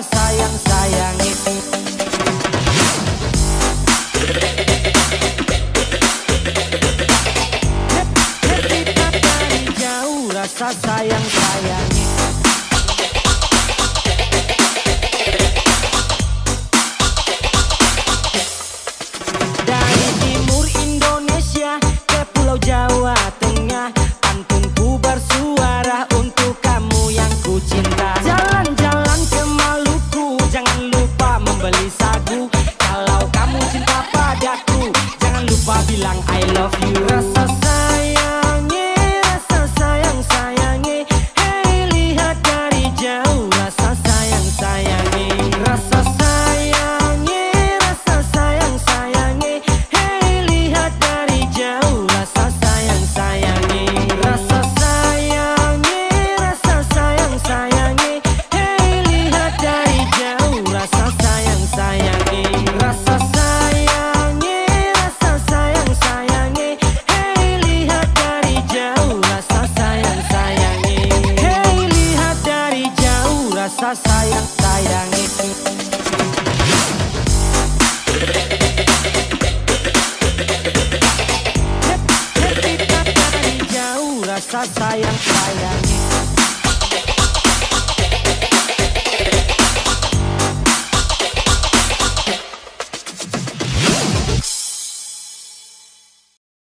rasa sayang-sayangi. Dari jauh rasa sayang-sayangi. Dari timur Indonesia ke Pulau Jawa Tengah, pantunku bersuara untuk kamu yang ku cinta. Jalan-jalan ke Maluku, jangan lupa membeli sagu. Kalau kamu cinta padaku, jangan lupa bilang I love you. Rasa sayangi, rasa sayang-sayangi. Hey, lihat dari jauh rasa sayang-sayangi. Rasa sayangi, rasa sayang-sayangi. Hey, lihat dari jauh rasa sayang-sayangi. Rasa sayangi, rasa sayang-sayangi. Hey, lihat dari jauh rasa sayang-sayangi. Rasa sayangi, rasa sayang-sayangi. Hey, lihat dari jauh rasa sayang-sayangi. Hey, lihat dari jauh rasa sayang-sayangi. Dari jauh rasa sayang-sayangi.